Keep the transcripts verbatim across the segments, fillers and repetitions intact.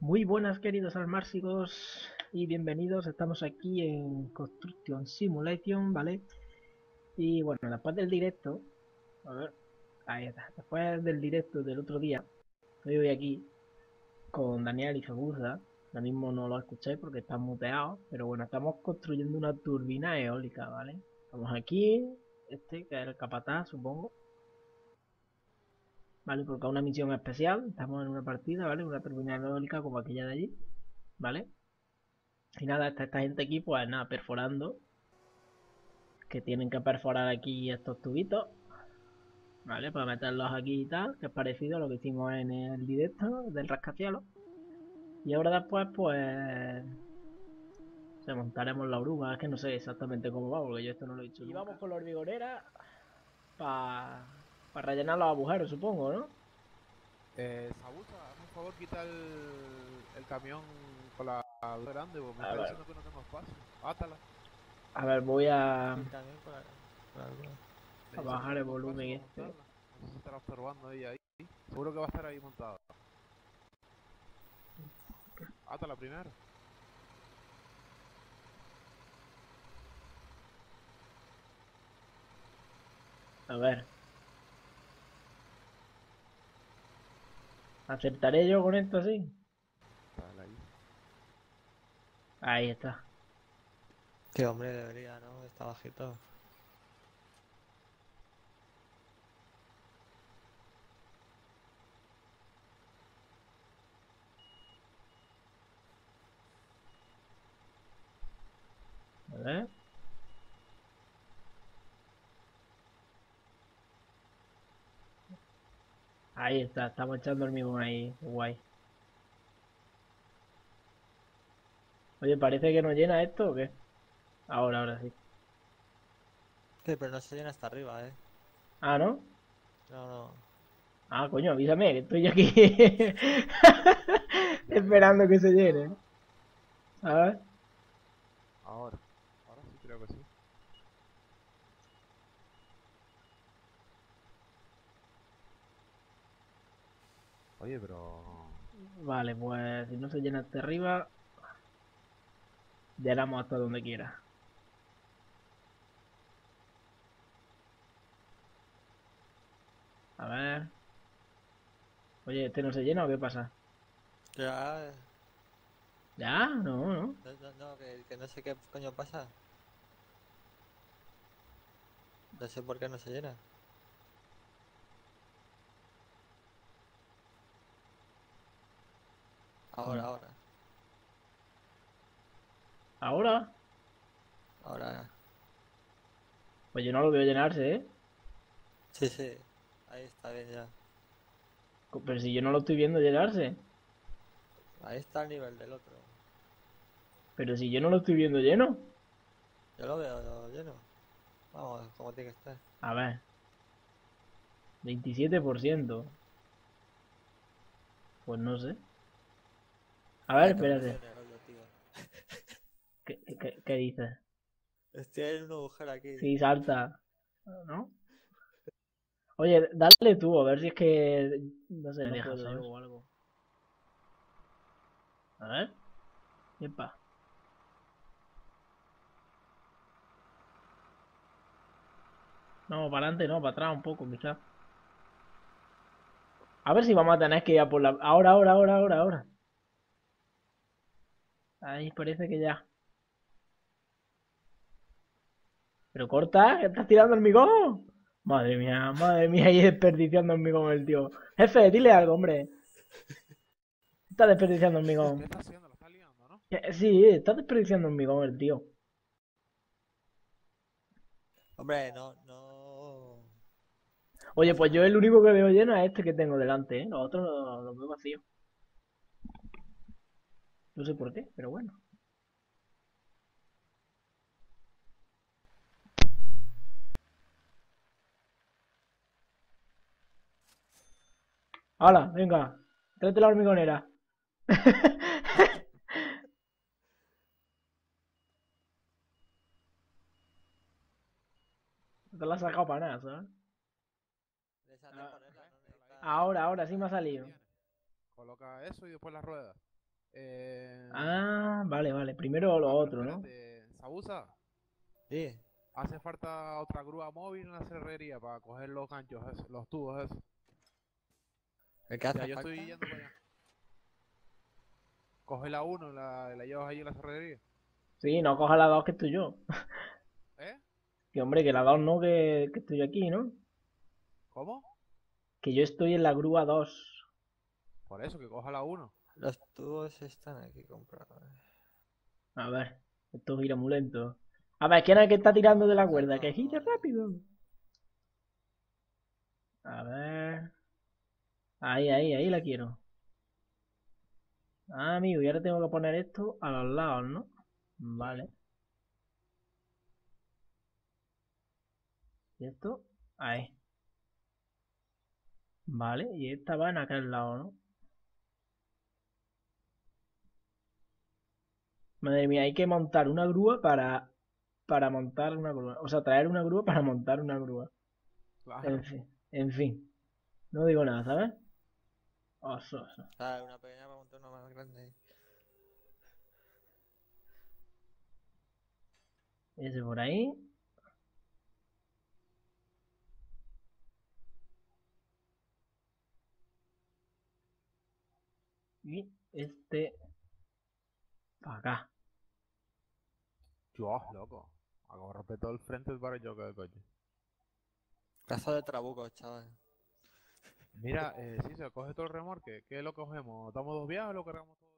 Muy buenas queridos almárcigos y bienvenidos, estamos aquí en Construction Simulation, ¿vale? Y bueno, después del directo, a ver, ahí está, después del directo del otro día, estoy hoy aquí con Daniel y Febuza, ahora mismo no lo escucháis porque está muteado, pero bueno, estamos construyendo una turbina eólica, ¿vale? Estamos aquí, este que es el capataz, supongo, ¿vale? Porque es una misión especial, estamos en una partida, ¿vale? Una turbina eólica como aquella de allí, ¿vale? Y nada, está esta gente aquí, pues nada, perforando. Que tienen que perforar aquí estos tubitos. ¿Vale? Para meterlos aquí y tal. Que es parecido a lo que hicimos en el directo del rascacielos. Y ahora después, pues. Se montaremos la oruga. Es que no sé exactamente cómo va, porque yo esto no lo he hecho. Y nunca. Vamos con la hormigonera. Para. Para rellenar los agujeros, supongo, ¿no? Eh, Sabusa, hazme un favor, quita el, el camión con la luz grande, porque me A está ver. diciendo que no tengo espacio. Átala. A ver, voy a. Sí, también por, por algo. Me A dice que no bajar el tengo espacio volumen para este. montarla. No sé si estará observando ella ahí. Seguro que va a estar ahí montada. Átala primero. A ver. ¿Acertaré yo con esto así? Dale ahí. Ahí está. Que hombre, debería, ¿no? Está bajito. A ver. Ahí está, estamos echando hormigón ahí, guay. Oye, parece que no llena esto o qué. Ahora, ahora sí. Sí, pero no se llena hasta arriba, ¿eh? Ah, ¿no? No, no. Ah, coño, avísame, que estoy aquí Ya, ya, esperando ya. que se llene. Ya. A ver. Ahora. Ahora sí creo que sí. Oye, pero... Vale, pues si no se llena hasta arriba, llenamos hasta donde quiera. A ver. Oye, ¿este no se llena o qué pasa? Ya, eh, ¿Ya? No, no. no, no, no, que, que no sé qué coño pasa. No sé por qué no se llena. Ahora, Mm. ahora. ¿Ahora? Ahora. Pues yo no lo veo llenarse, ¿eh? Sí, sí. Ahí está bien ya. Pero si yo no lo estoy viendo llenarse. Ahí está el nivel del otro. Pero si yo no lo estoy viendo lleno. Yo lo veo lo lleno. Vamos, como tiene que estar. A ver. veintisiete por ciento. Pues no sé. A ver, Ay, no, no espérate. soy Neroldo, tío. ¿Qué, qué, qué dices? Estoy en un agujero aquí. Sí, salta. ¿No? Oye, dale tú, a ver si es que. No sé, No me deja puedo, solo ¿ves? o algo. A ver. Epa. No, para adelante no, para atrás un poco, quizás. A ver si vamos a tener que ir a por la. Ahora, ahora, ahora, ahora, ahora. Ahí parece que ya. Pero corta, que estás tirando hormigón. Madre mía, madre mía, y desperdiciando hormigón el tío. Jefe, dile algo, hombre. Está desperdiciando ¿Qué hormigón. está haciendo? Lo está liando, ¿no? Eh, Sí, está desperdiciando hormigón el tío. Hombre, no, no. No Oye, pasa pues yo el nada. único que veo lleno es este que tengo delante, ¿eh? Los otros los, los veo vacíos. No sé por qué, pero bueno. ¡Hala! Venga, tráete la hormigonera. No te la has sacado para nada, ¿sabes? Esa de Ah, ponerla, no ¿Ves? Mírala ahí. necesita. ahora, ahora sí me ha Ahí, ahí salido. tiene. Coloca eso y después la rueda. Eh, Ah, vale, vale. Primero lo ah, pero otro, ¿no? espérate, Sabusa, Sí. hace falta otra grúa móvil en la cerrería para coger los ganchos, esos, los tubos esos. ¿El que hace Ya yo falta? estoy yendo para allá. Coge la uno, la, la llevas allí en la cerrería. Sí, no coja la dos que estoy yo. ¿Eh? Que hombre, que la dos no, que, que estoy aquí, ¿no? ¿Cómo? Que yo estoy en la grúa dos. Por eso, que coja la uno. Los tubos están aquí comprados. A ver, esto gira muy lento. A ver, ¿quién es el que está tirando de la No, cuerda? no, Que gire no. rápido. A ver. Ahí, ahí, ahí la quiero. Ah, amigo, y ahora tengo que poner esto a los lados, ¿no? Vale. ¿Y esto? Ahí. Vale, y esta va en aquel lado, ¿no? Madre mía, hay que montar una grúa para, para montar una grúa. O sea, traer una grúa para montar una grúa. Claro. En fin, en fin. No digo nada, ¿sabes? Oso, oso. Ah, una pequeña para montar una más grande ahí. Ese por ahí. Y este para acá. Dios, loco. Hago respeto al frente para yo que coño. Caso de trabuco, chaval. Mira, eh, si se coge todo el remolque, ¿qué es lo que cogemos? ¿Damos dos viajes o lo cargamos todo?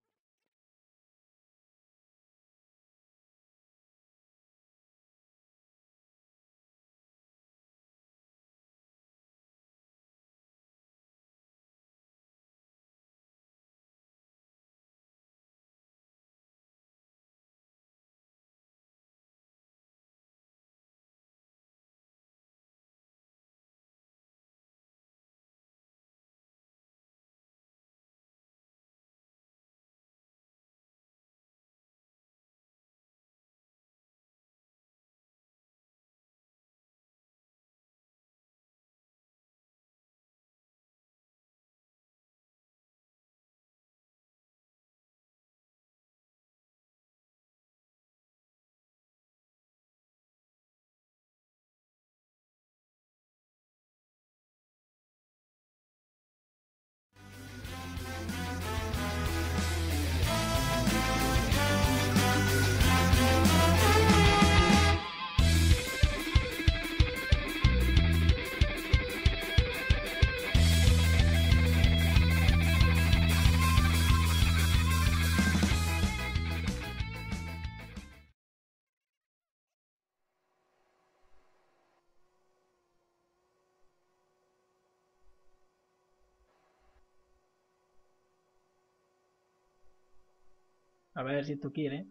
A ver si tú quieres.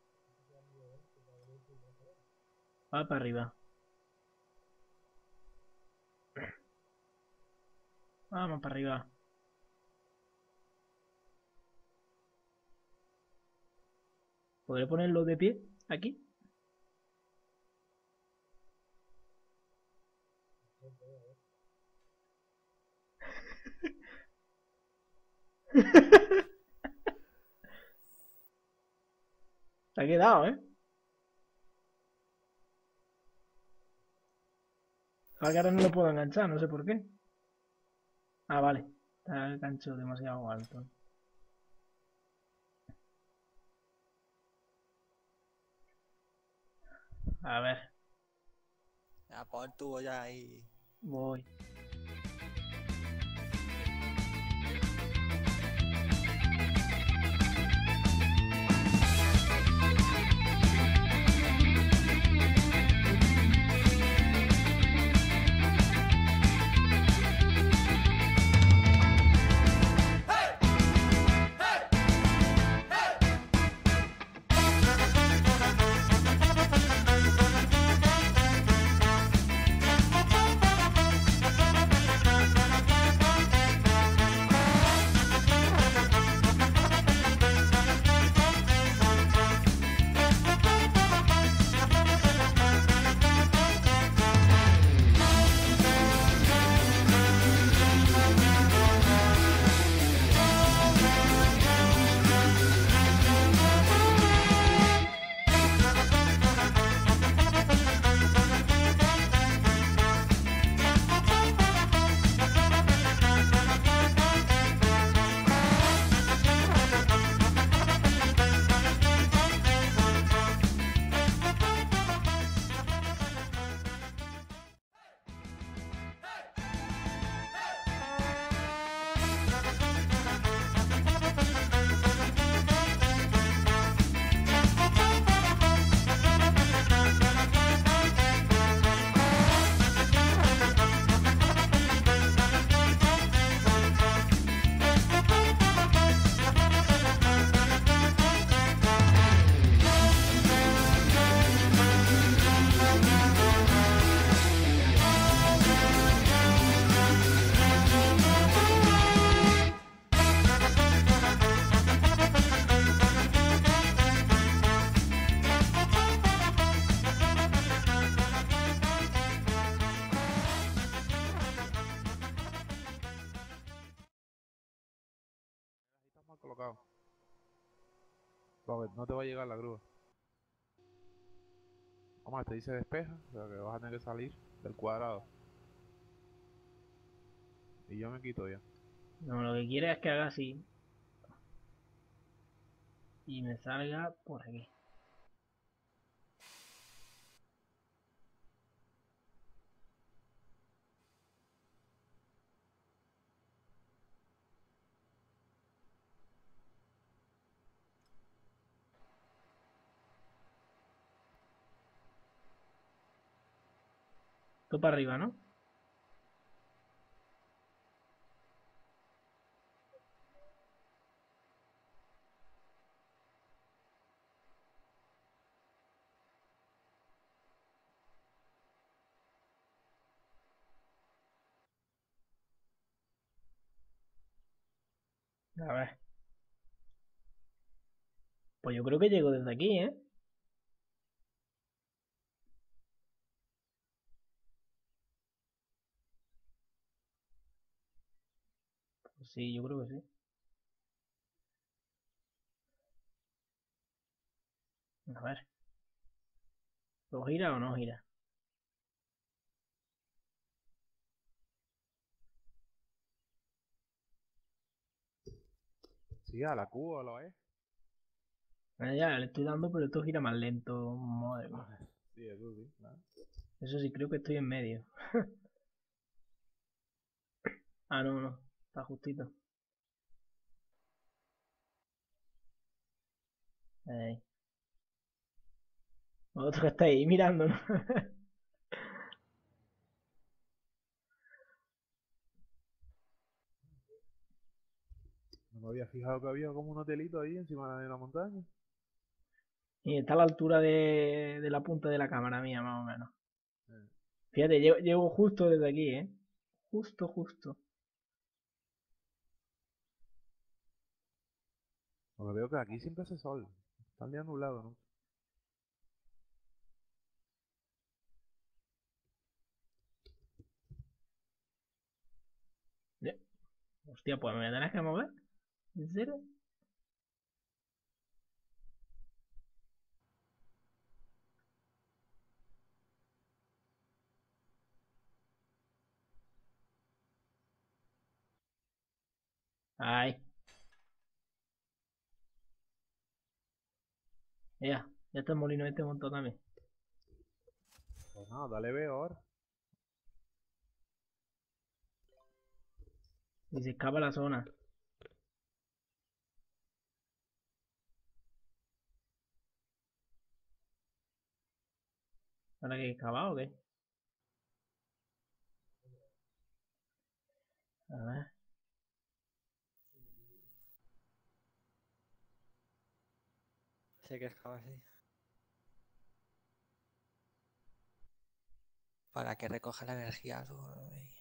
Va para arriba. Vamos para arriba. ¿Podré ponerlo de pie? Aquí. Se ha quedado, ¿eh? Ahora que ahora no lo puedo enganchar, no sé por qué. Ah, vale. Está el gancho demasiado alto. A ver, Ya, pon el tubo ya ahí. voy. colocado. A ver, no te va a llegar la grúa. Vamos a ver, te dice despeja, o sea que vas a tener que salir del cuadrado. Y yo me quito ya. No, lo que quiere es que haga así. Y me salga por aquí. Tú para arriba, ¿no? A ver. Pues yo creo que llego desde aquí, ¿eh? Pues sí, yo creo que sí. A ver. ¿Lo gira o no gira? Sí, a la Cuba lo es. Ah, ya, le estoy dando, pero esto gira más lento. Madre mía. Sí, eso sí, claro. Eso sí, creo que estoy en medio. Ah, no, no. Está justito. Ahí. Otro que está ahí mirando, ¿no? No me había fijado que había como un hotelito ahí encima de la montaña. Y está a la altura de, de la punta de la cámara mía, más o menos. Eh, Fíjate, llego, llego justo desde aquí, ¿eh? Justo, justo. Lo que veo que aquí siempre hace sol. Está el día nublado, ¿no? Ya. Hostia, pues me voy a tener que mover. ¿En serio? Ay. Ya, ya está el molino este montado también. Pues nada, dale veo ahora. Y se escapa la zona. ¿Para que excava o qué? A ver. Sí que excava así. Para que recoja la energía. Tú, y-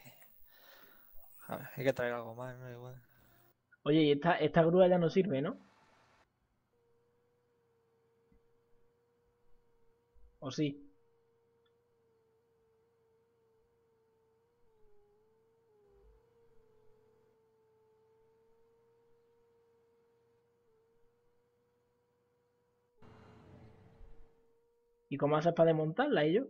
A ver, hay que traer algo más, ¿no? Igual. Oye, y esta, esta grúa ya no sirve, ¿no? ¿O sí? ¿Y cómo haces para desmontarla, ellos?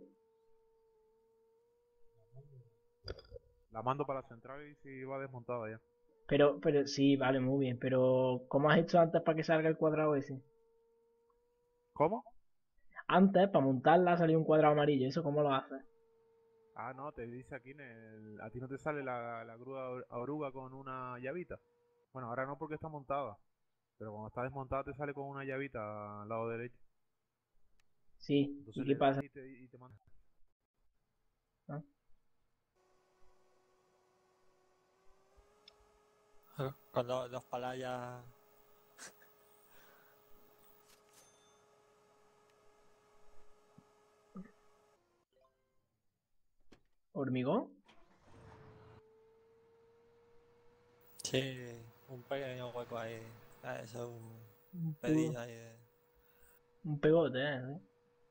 La mando para la central y si va desmontada ya. Pero, pero, sí, vale, muy bien. Pero, ¿cómo has hecho antes para que salga el cuadrado ese? ¿Cómo? Antes, para montarla, salió un cuadrado amarillo. ¿Eso cómo lo haces? Ah, no, te dice aquí en el... A ti no te sale la, la grúa or- oruga con una llavita. Bueno, ahora no porque está montada. Pero cuando está desmontada te sale con una llavita al lado derecho. Sí, ¿y Entonces qué le das pasa? y te, y te manda. ¿Ah? Con dos, dos palas ya. ¿Hormigón? Sí, un pequeño hueco ahí. Ah, eso es un Un, pu- pedillo ahí de. un pegote, ¿eh?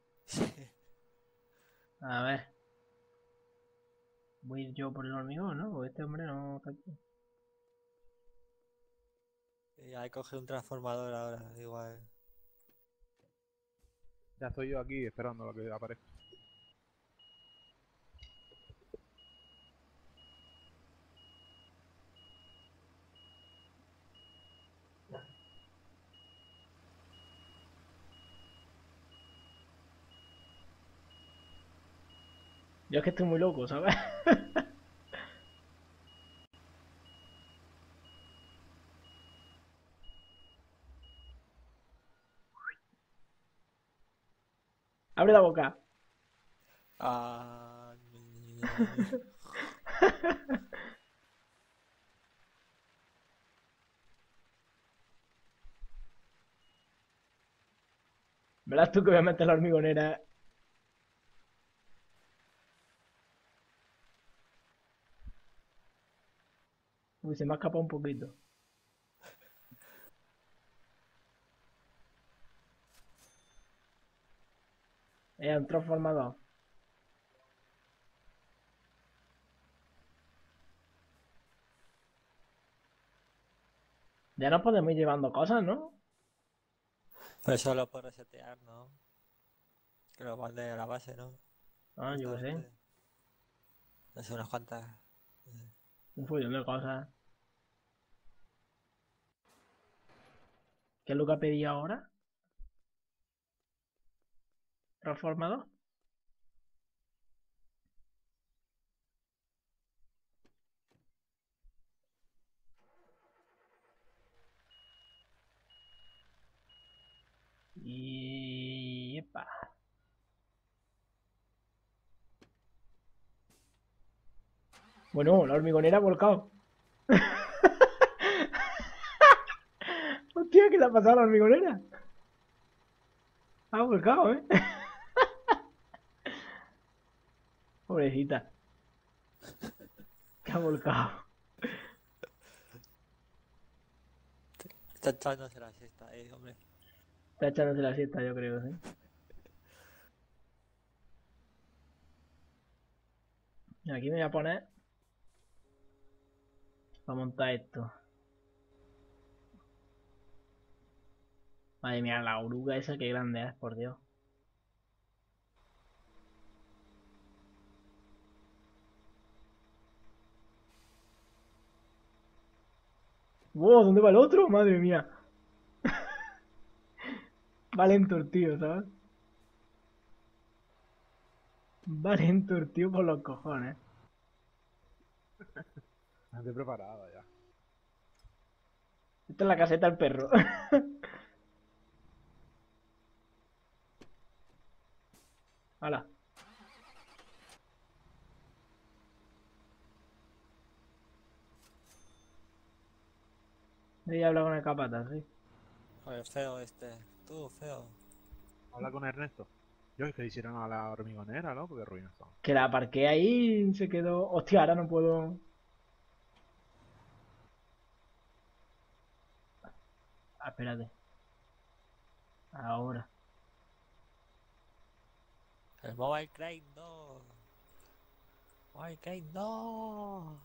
A ver. Voy a ir yo por el hormigón, ¿no? Porque este hombre no está aquí. Y Y hay que coger un transformador ahora, igual. Ya estoy yo aquí esperando a que aparezca. Yo es que estoy muy loco, ¿sabes? Abre la boca. Ah, Verás tú que voy a meter la hormigonera. Uy, se me ha escapado un poquito. Es un transformador. Ya nos podemos ir llevando cosas, ¿no? Pero eso lo puedo resetear, ¿no? Que lo mande a la base, ¿no? Ah, yo qué sé. Justamente. No sé, unas cuantas. No sé. Un follón de cosas. ¿Qué es lo que ha pedido ahora? ¿Transformador? Y... epa. Bueno, la hormigonera ha volcado. Hostia, ¿qué le ha pasado a la hormigonera? Ha volcado, ¿eh? Pobrecita. Que ha volcado. Está echándose la siesta, eh, hombre. Está echándose la siesta, yo creo, ¿sí? Aquí me voy a poner para montar esto. Madre mía, la oruga esa que grande es, por Dios. ¡Wow! ¿Dónde va el otro? Madre mía. Va lento el tío, ¿sabes? Va lento el tío por los cojones. Gente preparada ya. Esta es la caseta del perro. Hala. Voy a hablar con el capataz, sí. Joder, feo este. Tú, feo. Habla con Ernesto. Yo es que le hicieron a la hormigonera, ¿no? Porque ruinas son. Que la aparqué ahí y se quedó... Hostia, ahora no puedo... Ah, espérate. Ahora. El Mobile Crane, no. Mobile Crane, no.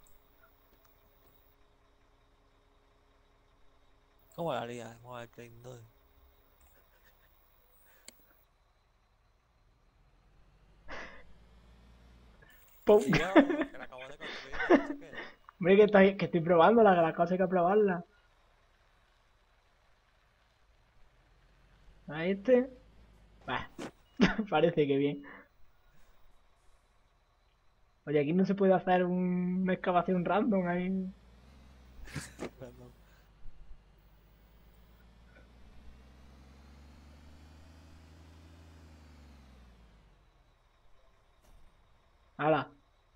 ¿Cómo la haría el Mobile Crane, no? ¡Pum! Tío, que la acabo de construir, ¿me has dicho qué? Hombre, que estoy, que estoy probándola, que las cosas hay que probarlas. A este... Bah, parece que bien. Oye, aquí no se puede hacer un- una excavación random ahí. Perdón. ¡Hala!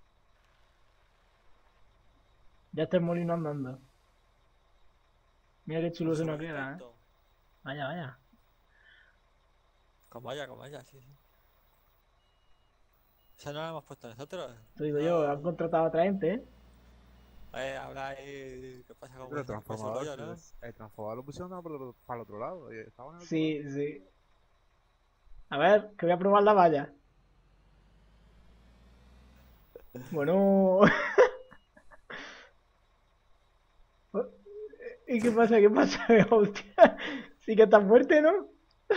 Ya está el molino andando. Mira qué chulo Un se nos queda, ¿eh? superefecto. Vaya, vaya. Como haya, como haya, sí, sí. Esa no la hemos puesto nosotros. Te digo yo, han No. contratado a otra gente, ¿eh? Eh, habla ahí. ¿Qué pasa Sí, con pero el vuestro con su transformador, rollo, no? el transformador lo pusieron para el otro, para el otro lado. y Estaba en el otro lado. Sí, sí. A ver, que voy a probar la valla. Bueno... ¿Y qué pasa? ¿Qué pasa? Hostia, sí que estás fuerte, ¿no?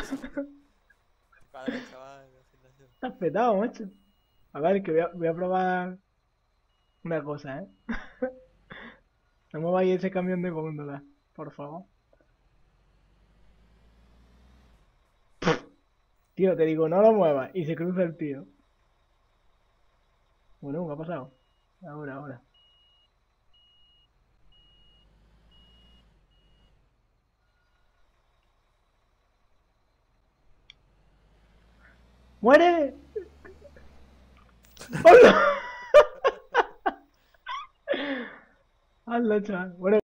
Padre, chaval, en el gimnasio. Estás petado, macho. A ver, que voy a, voy a probar una cosa, ¿eh? No mováis ese camión de góndola, por favor. Tío, te digo, no lo muevas. Y se cruza el tío. Bueno, ¿qué ha pasado? Ahora, ahora. ¡Muere! ¡Hola! ¡Hala, chaval! Bueno,